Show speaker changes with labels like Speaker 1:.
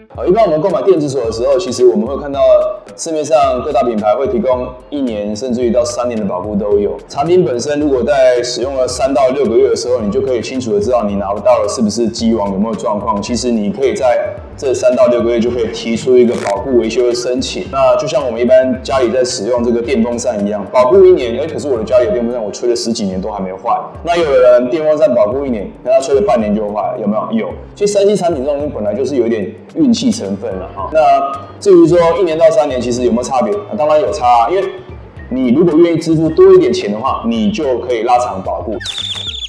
Speaker 1: 一般我们购买电子锁的时候，其实我们会看到市面上各大品牌会提供1年甚至于到3年的保固都有。产品本身如果在使用了3到6个月的时候，你就可以清楚的知道你拿到的是不是机网有没有状况。其实你可以在这3到6个月就可以提出一个保固维修的申请。那就像我们一般家里在使用这个电风扇一样，保固1年，可是我的家里的电风扇我吹了10几年都还没有坏。那有的人电风扇保固1年，可他吹了半年就坏了，有没有？有。其实3C 产品这种东西本来就是有一点运气成分了哈。那至于说1年到3年，其实有没有差别？当然有差，因为你如果愿意支付多一点钱的话，你就可以拉长保固。